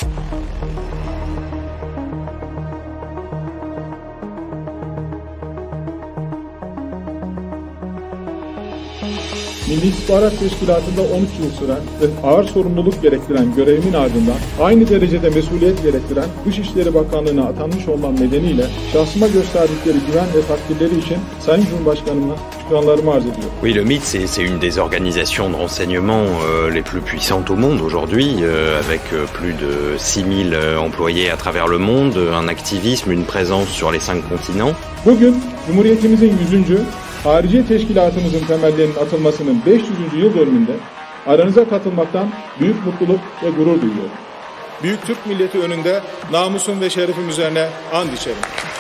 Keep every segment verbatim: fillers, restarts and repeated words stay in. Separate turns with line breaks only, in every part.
Milli İstihbarat Teşkilatı'nda on üç yıl süren ve ağır sorumluluk gerektiren görevimin ardından aynı derecede mesuliyet gerektiren Dışişleri Bakanlığı'na atanmış olmam nedeniyle şahsıma gösterdikleri güven ve takdirleri için Sayın Cumhurbaşkanı'na şükranlarımı arz ediyorum.
Oui, le M I T, c'est une des organisations de renseignement euh, les plus puissantes au monde aujourd'hui, euh, avec euh, plus de six mille euh, employés à travers le monde, un activisme, une présence sur les cinq continents.
Bugün Cumhuriyetimizin yüzüncü Hariciye Teşkilatımızın temellerinin atılmasının beş yüzüncü yıl dönümünde aranıza katılmaktan büyük mutluluk ve gurur duyuyorum. Büyük Türk milleti önünde namusum ve şerefim üzerine and içerim.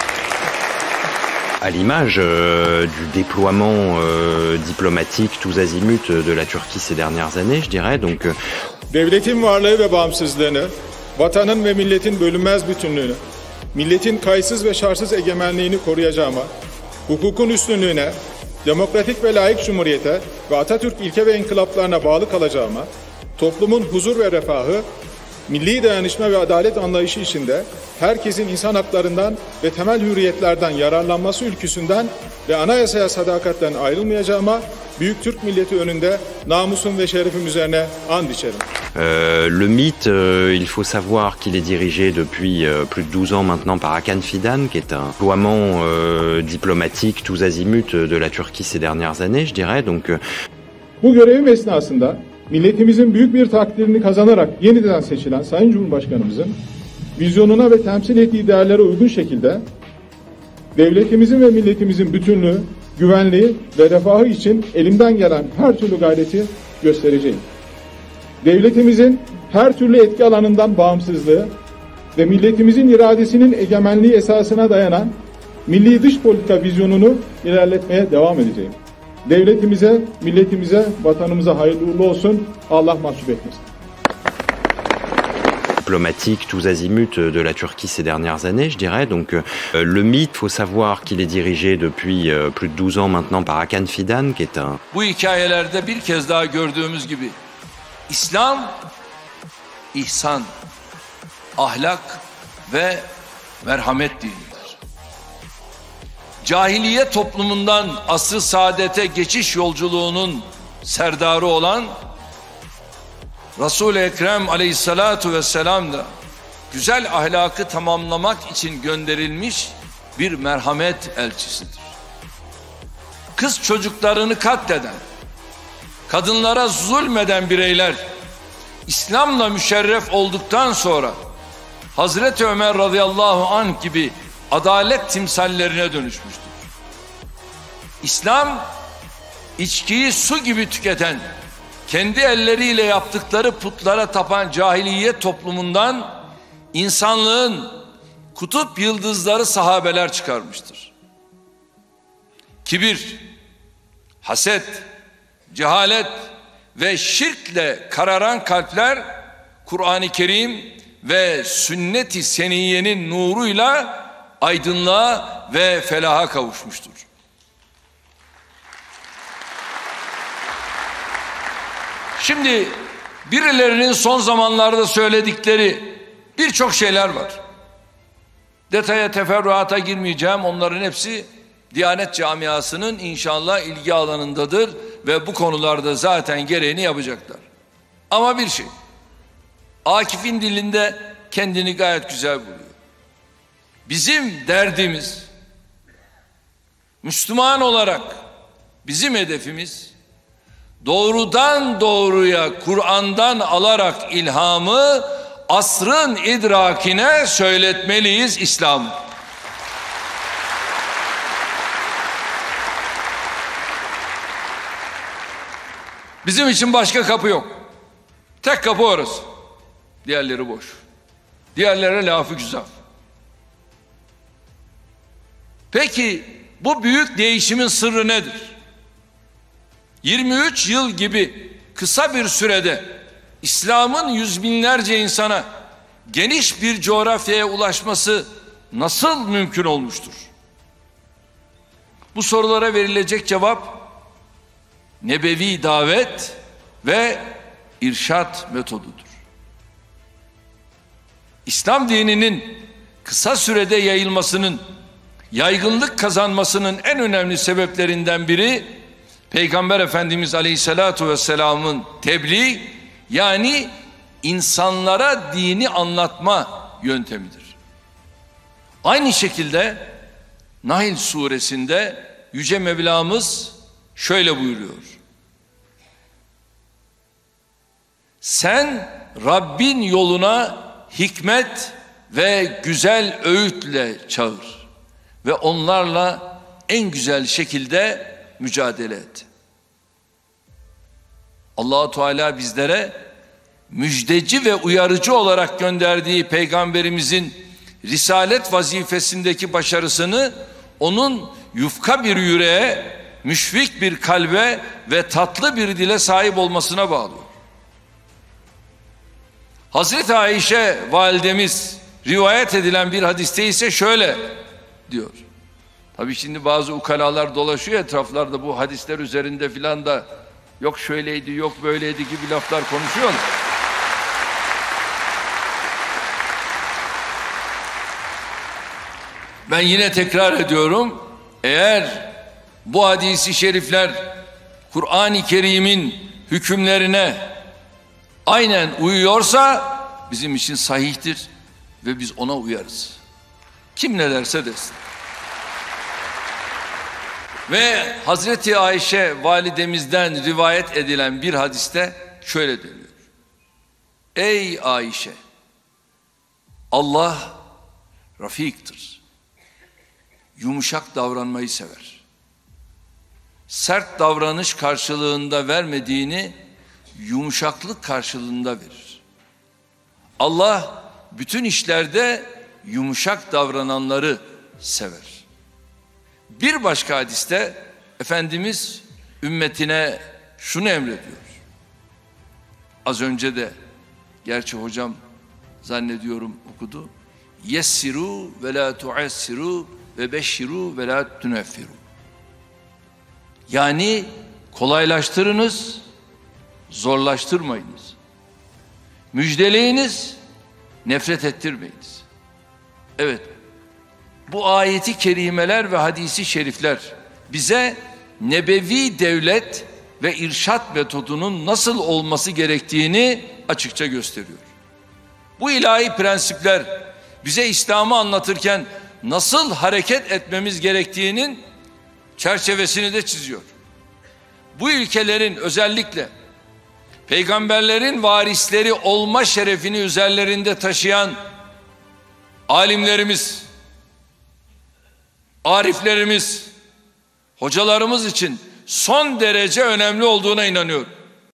À l'image euh, du déploiement euh, diplomatique tous azimuts de la Turquie ces dernières années, je dirais. Donc, euh...
Devletin varlığı ve bağımsızlığını, vatanın ve milletin bölünmez bütünlüğünü, milletin kayıtsız ve şartsız egemenliğini koruyacağıma, hukukun üstünlüğüne, demokratik ve layık cumhuriyete ve Atatürk ilke ve inkılaplarına bağlı kalacağıma, toplumun huzur ve refahı, milli dayanışma ve adalet anlayışı içinde herkesin insan haklarından ve temel hürriyetlerden yararlanması ülküsünden ve anayasaya sadakatten ayrılmayacağıma, büyük Türk milleti önünde namusum ve şerefim üzerine and içerim.
Euh, le M I T, euh, il faut savoir qu'il est dirigé depuis euh, plus de douze ans maintenant par Hakan Fidan, qui est un déploiement euh, diplomatique tous azimuts de la Turquie ces dernières années, je dirais. Donc, euh...
Bu görevim esnasında milletimizin büyük bir takdirini kazanarak yeniden seçilen Sayın Cumhurbaşkanımızın vizyonuna ve temsil ettiği değerlere uygun şekilde devletimizin ve milletimizin bütünlüğü, güvenliği ve refahı için elimden gelen her türlü gayreti göstereceğim. Devletimizin her türlü etki alanından bağımsızlığı ve milletimizin iradesinin egemenliği esasına dayanan milli dış politika vizyonunu ilerletmeye devam edeceğim. Devletimize, milletimize, vatanımıza hayırlı uğurlu olsun. Allah mahcup etmesin.
Diplomatique tous azimuts de la Turquie ces dernières années, je dirais. Donc, euh, le M I T, il faut savoir qu'il est dirigé depuis euh, plus de douze ans maintenant par Hakan Fidan, qui est un...
Bu hikayelerde bir kez daha gördüğümüz gibi İslam, ihsan, ahlak ve merhamet dinidir. Cahiliye toplumundan asr-ı saadete geçiş yolculuğunun serdarı olan Resul-i Ekrem aleyhissalatu vesselam da güzel ahlakı tamamlamak için gönderilmiş bir merhamet elçisidir. Kız çocuklarını katleden, kadınlara zulmeden bireyler İslam'la müşerref olduktan sonra Hazreti Ömer radıyallahu anh gibi adalet timsallerine dönüşmüştür. İslam, içkiyi su gibi tüketen, kendi elleriyle yaptıkları putlara tapan cahiliye toplumundan insanlığın kutup yıldızları sahabeler çıkarmıştır. Kibir, haset, cehalet ve şirkle kararan kalpler Kur'an-ı Kerim ve sünnet-i seniyyenin nuruyla aydınlığa ve felaha kavuşmuştur. Şimdi birilerinin son zamanlarda söyledikleri birçok şeyler var. Detaya, teferruata girmeyeceğim. Onların hepsi Diyanet camiasının inşallah ilgi alanındadır ve bu konularda zaten gereğini yapacaklar. Ama bir şey, Akif'in dilinde kendini gayet güzel buluyor. Bizim derdimiz, Müslüman olarak bizim hedefimiz, doğrudan doğruya Kur'an'dan alarak ilhamı asrın idrakine söyletmeliyiz İslam'ı. Bizim için başka kapı yok. Tek kapı orası. Diğerleri boş. Diğerlere lafı güzel. Peki bu büyük değişimin sırrı nedir? yirmi üç yıl gibi kısa bir sürede İslam'ın yüz binlerce insana geniş bir coğrafyaya ulaşması nasıl mümkün olmuştur? Bu sorulara verilecek cevap nebevi davet ve irşat metodudur. İslam dininin kısa sürede yayılmasının, yaygınlık kazanmasının en önemli sebeplerinden biri Peygamber Efendimiz Aleyhisselatu Vesselam'ın tebliğ, yani insanlara dini anlatma yöntemidir. Aynı şekilde Nahl suresinde Yüce Mevlamız şöyle buyuruyor: sen Rabbin yoluna hikmet ve güzel öğütle çağır ve onlarla en güzel şekilde mücadele et. Allah-u Teala bizlere müjdeci ve uyarıcı olarak gönderdiği Peygamberimizin risalet vazifesindeki başarısını onun yufka bir yüreğe, müşfik bir kalbe ve tatlı bir dile sahip olmasına bağlıyor. Hazreti Ayşe validemiz rivayet edilen bir hadiste ise şöyle diyor. Tabii şimdi bazı ukalalar dolaşıyor etraflarda bu hadisler üzerinde filan da yok şöyleydi yok böyleydi gibi laflar konuşuyorlar. Ben yine tekrar ediyorum, eğer bu hadisi şerifler Kur'an-ı Kerim'in hükümlerine aynen uyuyorsa bizim için sahihtir ve biz ona uyarız. Kim ne derse desin. Ve Hazreti Ayşe validemizden rivayet edilen bir hadiste şöyle deniyor: ey Ayşe, Allah rafiktir, yumuşak davranmayı sever. Sert davranış karşılığında vermediğini yumuşaklık karşılığında verir. Allah bütün işlerde yumuşak davrananları sever. Bir başka hadiste Efendimiz ümmetine şunu emrediyor. Az önce de gerçi hocam zannediyorum okudu. Yessiru ve la tuassiru ve beşşiru ve la tuneffiru. Yani kolaylaştırınız, zorlaştırmayınız. Müjdeleyiniz, nefret ettirmeyiniz. Evet, bu ayeti kerimeler ve hadisi şerifler bize nebevi devlet ve irşat metodunun nasıl olması gerektiğini açıkça gösteriyor. Bu ilahi prensipler bize İslam'ı anlatırken nasıl hareket etmemiz gerektiğinin çerçevesini de çiziyor. Bu ilkelerin özellikle peygamberlerin varisleri olma şerefini üzerlerinde taşıyan alimlerimiz, ariflerimiz, hocalarımız için son derece önemli olduğuna inanıyorum.